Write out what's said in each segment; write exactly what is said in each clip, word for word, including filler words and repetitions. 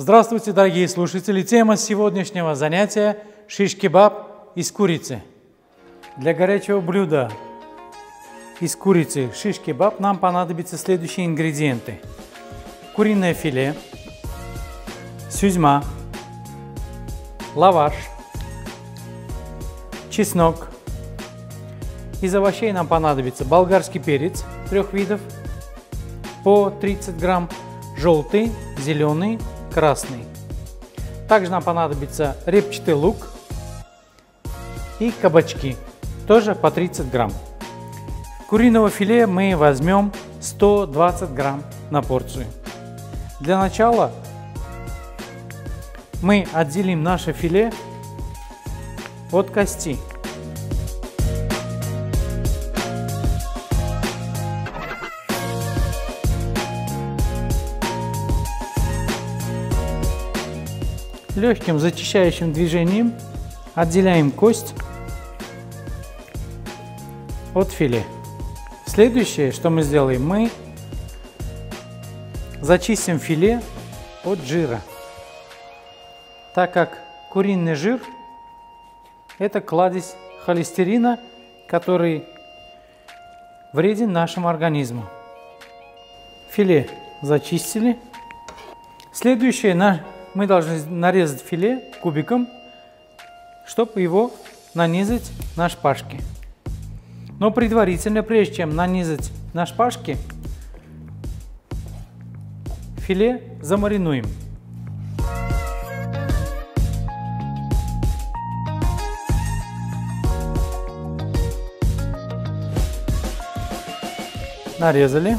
Здравствуйте, дорогие слушатели! Тема сегодняшнего занятия – шиш-кебаб из курицы. Для горячего блюда из курицы шиш-кебаб нам понадобятся следующие ингредиенты. Куриное филе, сюзьма, лаваш, чеснок. Из овощей нам понадобится болгарский перец трех видов по тридцать грамм, желтый, зеленый, красный. Также нам понадобится репчатый лук и кабачки, тоже по тридцать грамм. Куриного филе мы возьмем сто двадцать грамм на порцию. Для начала мы отделим наше филе от кости. Легким зачищающим движением отделяем кость от филе. Следующее, что мы сделаем, мы зачистим филе от жира, так как куриный жир – это кладезь холестерина, который вреден нашему организму. Филе зачистили. Следующее, на мы должны нарезать филе кубиком, чтобы его нанизать на шпажки. Но предварительно, прежде чем нанизать на шпажки, филе замаринуем. Нарезали.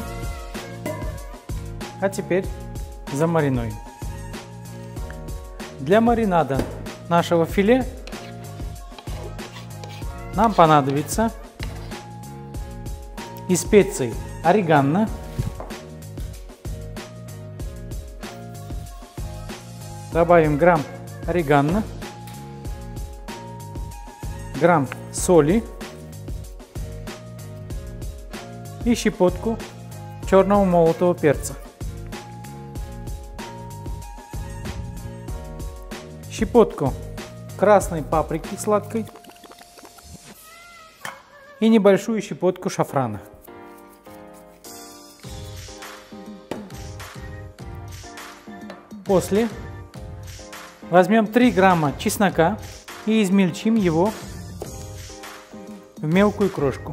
А теперь замаринуем. Для маринада нашего филе нам понадобится из специй орегано, добавим грамм орегано, грамм соли и щепотку черного молотого перца. Щепотку красной паприки сладкой и небольшую щепотку шафрана. После возьмем три грамма чеснока и измельчим его в мелкую крошку.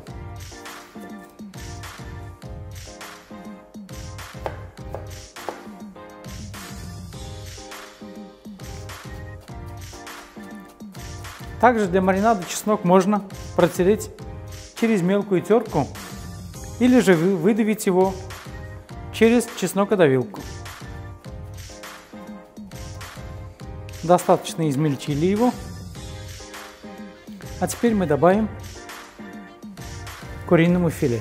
Также для маринада чеснок можно протереть через мелкую терку или же выдавить его через чеснокодавилку. Достаточно измельчили его. А теперь мы добавим куриному филе.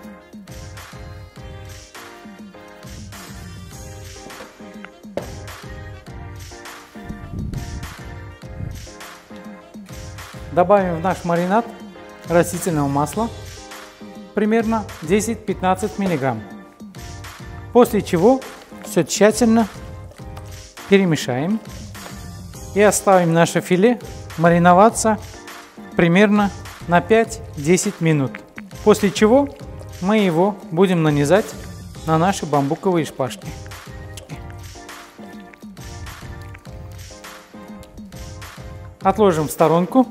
Добавим в наш маринад растительного масла, примерно десять-пятнадцать миллиграмм. После чего все тщательно перемешаем и оставим наше филе мариноваться примерно на пять-десять минут. После чего мы его будем нанизать на наши бамбуковые шпажки. Отложим в сторонку.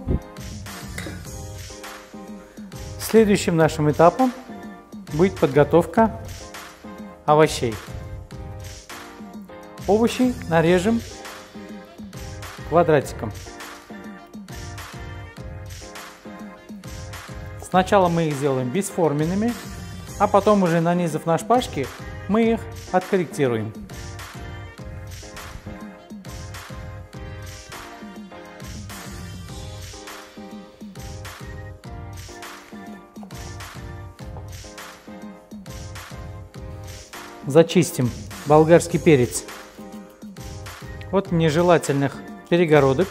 Следующим нашим этапом будет подготовка овощей. Овощи нарежем квадратиком. Сначала мы их сделаем бесформенными, а потом уже нанизав на шпажки, мы их откорректируем. Зачистим болгарский перец от нежелательных перегородок.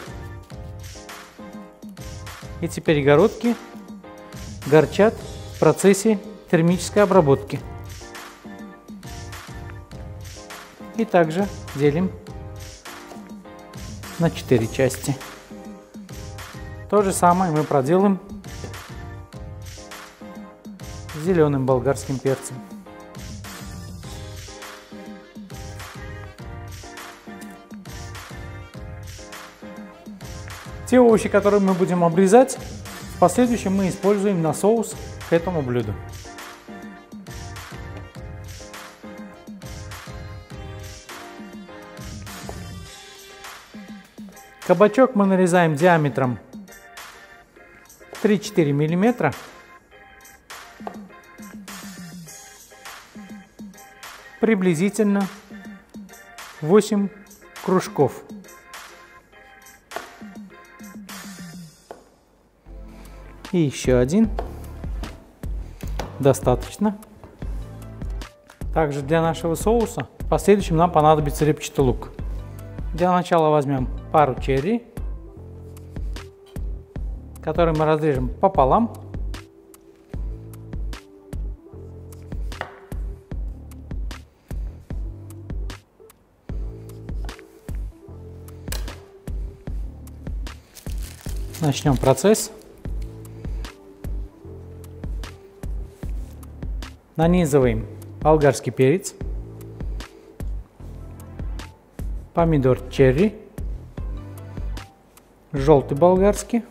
Эти перегородки горчат в процессе термической обработки. И также делим на четыре части. То же самое мы проделаем с зеленым болгарским перцем. Те овощи, которые мы будем обрезать, в последующем мы используем на соус к этому блюду. Кабачок мы нарезаем диаметром три-четыре миллиметра. Приблизительно восемь кружков. И еще один. Достаточно. Также для нашего соуса в последующем нам понадобится репчатый лук. Для начала возьмем пару черри, которые мы разрежем пополам. Начнем процесс. Нанизываем болгарский перец, помидор черри, желтый болгарский,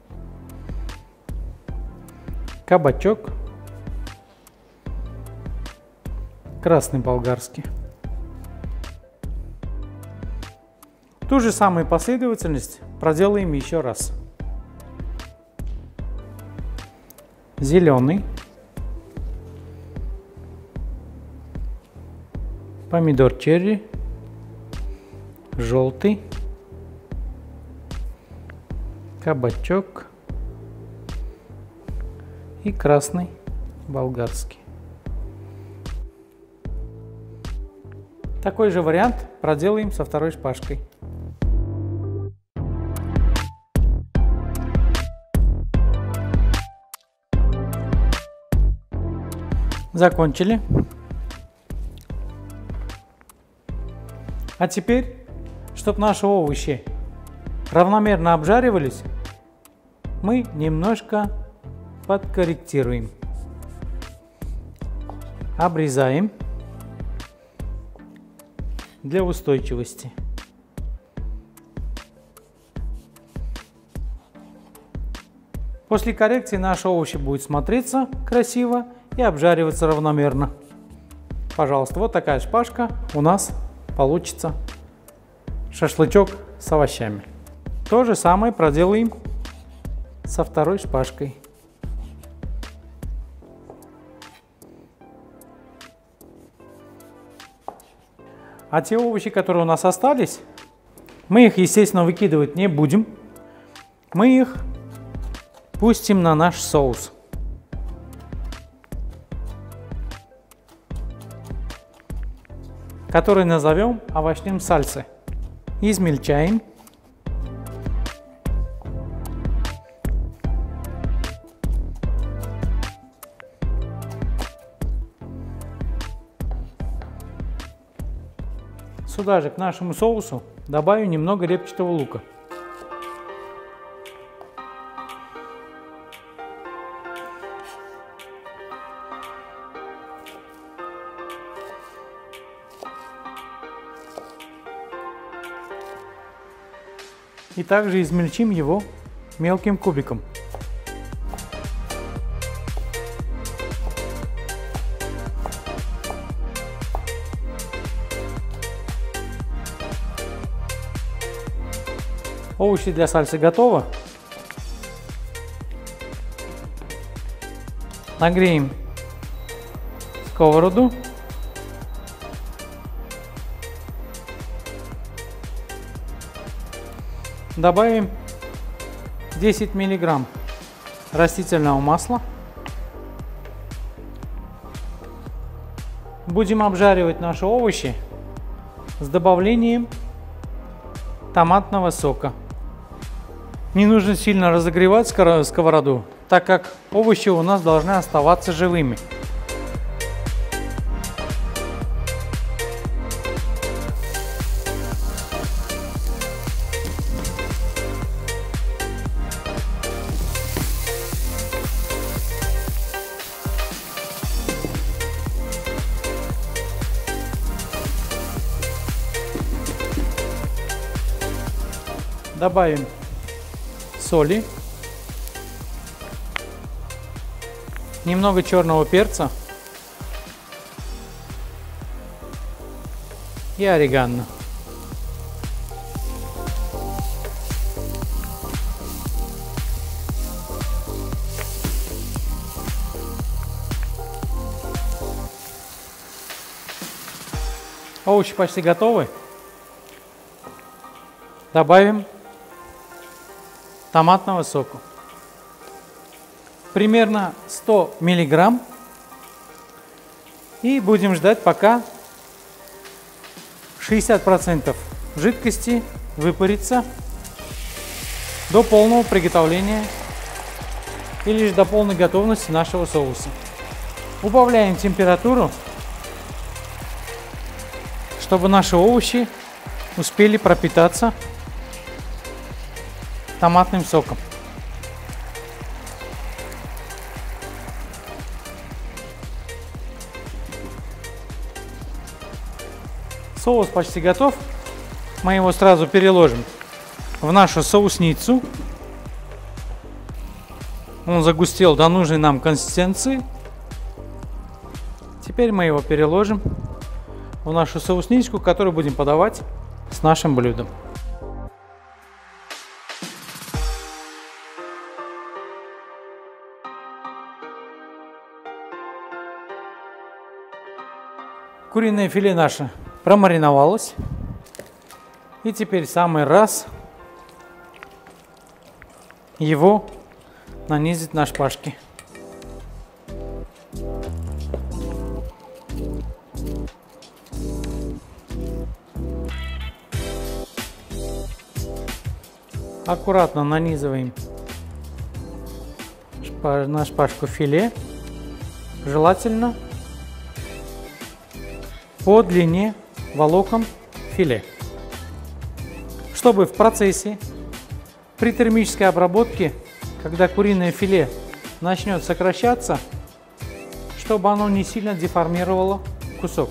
кабачок, красный болгарский. Ту же самую последовательность проделаем еще раз. Зеленый, помидор черри, желтый, кабачок и красный болгарский. Такой же вариант проделаем со второй шпажкой. Закончили. А теперь, чтобы наши овощи равномерно обжаривались, мы немножко подкорректируем. Обрезаем для устойчивости. После коррекции наши овощи будут смотреться красиво и обжариваться равномерно. Пожалуйста, вот такая шпажка у нас получится шашлычок с овощами. То же самое проделаем со второй шпажкой. А те овощи, которые у нас остались, мы их, естественно, выкидывать не будем. Мы их пустим на наш соус. Который назовем овощным сальсой. Измельчаем. Сюда же к нашему соусу добавим немного репчатого лука. И также измельчим его мелким кубиком. Овощи для сальсы готовы. Нагреем сковороду. Добавим десять миллиграмм растительного масла. Будем обжаривать наши овощи с добавлением томатного сока. Не нужно сильно разогревать сковороду, так как овощи у нас должны оставаться живыми. Добавим соли, немного черного перца и орегано. Овощи почти готовы. Добавим томатного сока. Примерно сто миллиграмм. И будем ждать, пока шестьдесят процентов жидкости выпарится до полного приготовления или лишь до полной готовности нашего соуса. Убавляем температуру, чтобы наши овощи успели пропитаться томатным соком. Соус почти готов. Мы его сразу переложим в нашу соусницу. Он загустел до нужной нам консистенции. Теперь мы его переложим в нашу соусничку, которую будем подавать с нашим блюдом. Куриное филе наше промариновалось. И теперь самый раз его нанизать на шпажки. Аккуратно нанизываем шпаж, на шпажку филе, желательно по длине волокон филе, чтобы в процессе при термической обработке, когда куриное филе начнет сокращаться, чтобы оно не сильно деформировало кусок.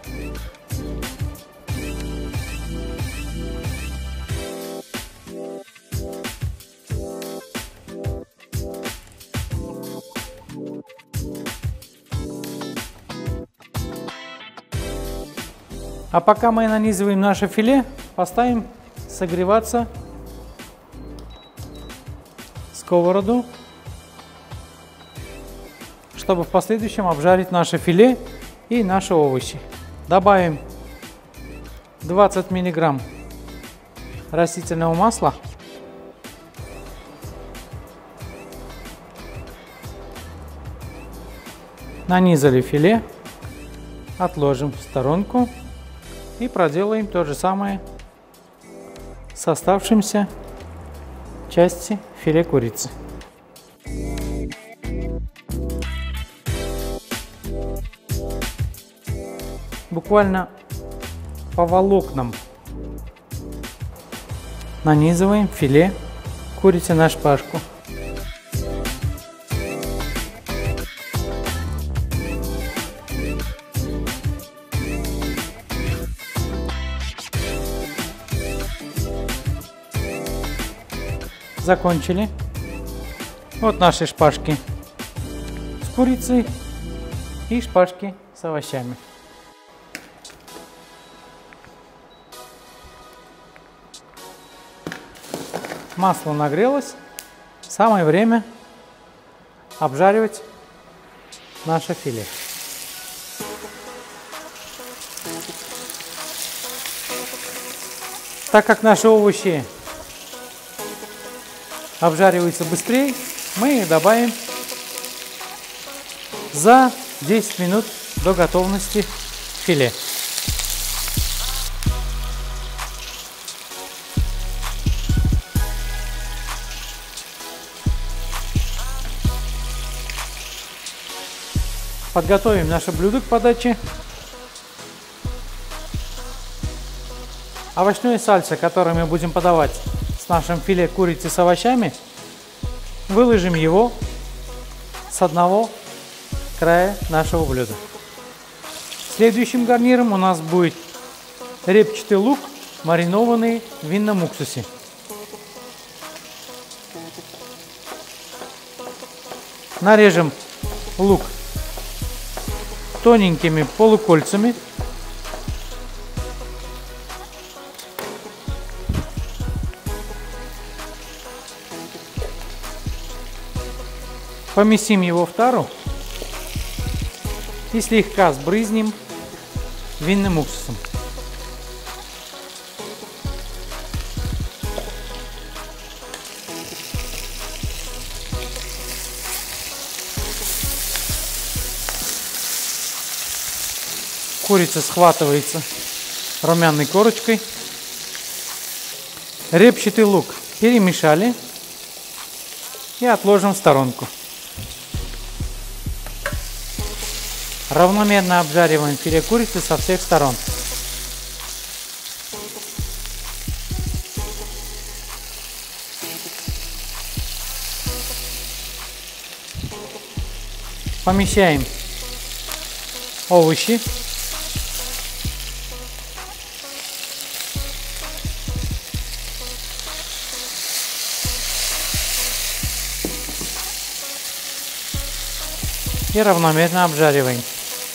А пока мы нанизываем наше филе, поставим согреваться сковороду, чтобы в последующем обжарить наше филе и наши овощи. Добавим двадцать миллиграмм растительного масла. Нанизали филе, отложим в сторонку. И проделаем то же самое с оставшимся части филе курицы. Буквально по волокнам нанизываем филе курицы на шпажку. Закончили. Вот наши шпажки с курицей и шпажки с овощами. Масло нагрелось. Самое время обжаривать наше филе. Так как наши овощи обжариваются быстрее, мы их добавим за десять минут до готовности филе. Подготовим наше блюдо к подаче. Овощное сальсо, которое мы будем подавать с нашим филе курицы с овощами, выложим его с одного края нашего блюда. Следующим гарниром у нас будет репчатый лук, маринованный в винном уксусе. Нарежем лук тоненькими полукольцами. Поместим его в тару и слегка сбрызнем винным уксусом. Курица схватывается румяной корочкой. Репчатый лук перемешали и отложим в сторонку. Равномерно обжариваем филе курицы со всех сторон. Помещаем овощи. И равномерно обжариваем.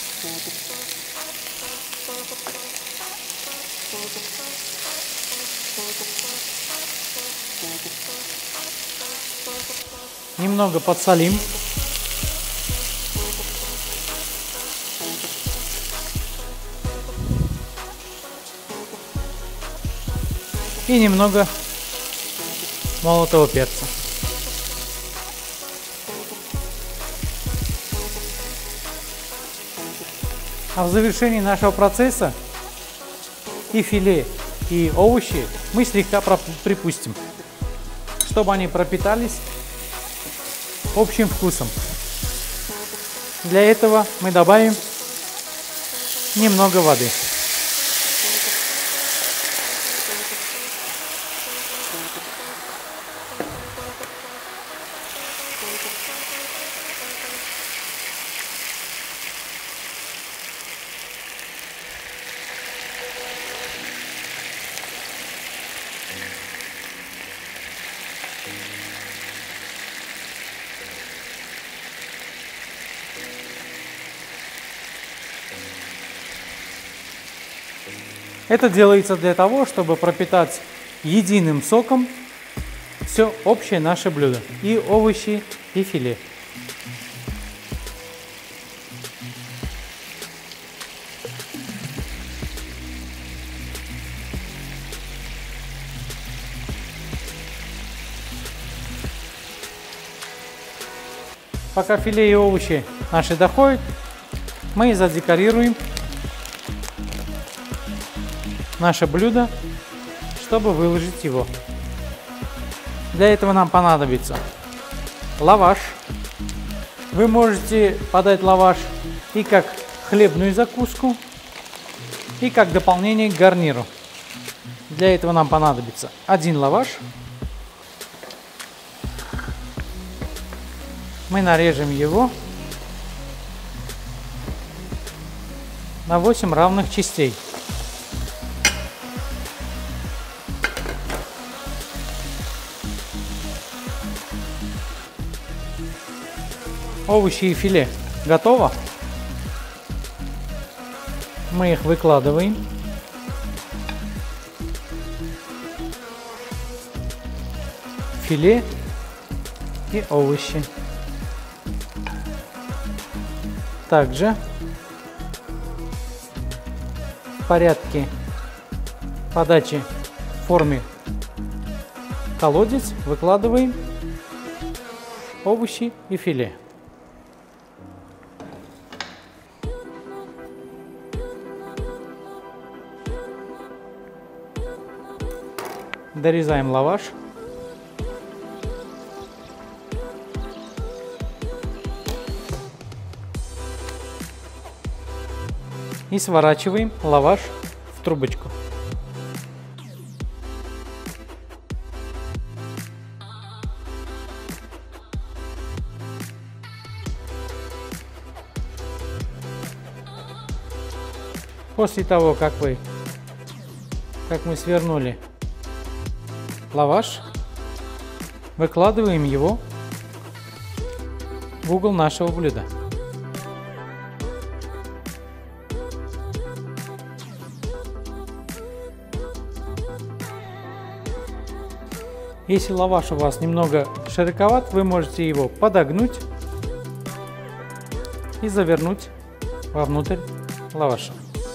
Немного подсолим. И немного молотого перца. А в завершении нашего процесса и филе, и овощи мы слегка припустим, чтобы они пропитались общим вкусом. Для этого мы добавим немного воды. Это делается для того, чтобы пропитать единым соком все общее наше блюдо. И овощи, и филе. Пока филе и овощи наши доходят, мы задекорируем наше блюдо, чтобы выложить его. Для этого нам понадобится лаваш. Вы можете подать лаваш и как хлебную закуску, и как дополнение к гарниру. Для этого нам понадобится один лаваш. Мы нарежем его на восемь равных частей. Овощи и филе готово. Мы их выкладываем. Филе и овощи. Также в порядке подачи в форме колодец выкладываем овощи и филе. Дорезаем лаваш. И сворачиваем лаваш в трубочку. После того, как вы, как мы свернули лаваш, выкладываем его в угол нашего блюда. Если лаваш у вас немного широковат, вы можете его подогнуть и завернуть вовнутрь лаваша.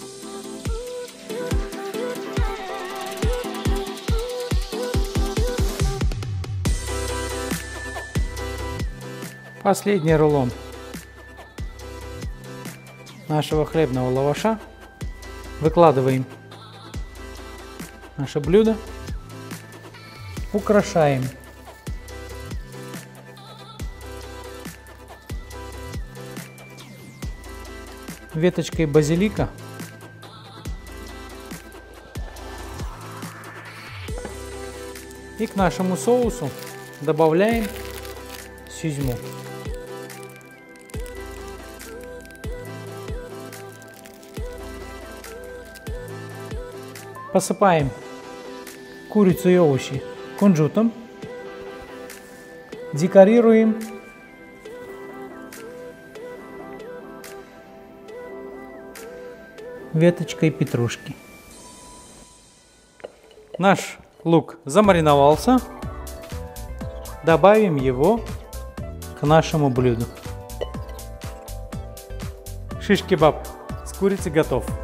Последний рулон нашего хлебного лаваша выкладываем в наше блюдо, украшаем веточкой базилика и к нашему соусу добавляем сюзьму. Посыпаем курицу и овощи кунжутом, декорируем веточкой петрушки. Наш лук замариновался, добавим его к нашему блюду. Шиш-кебаб с курицей готов.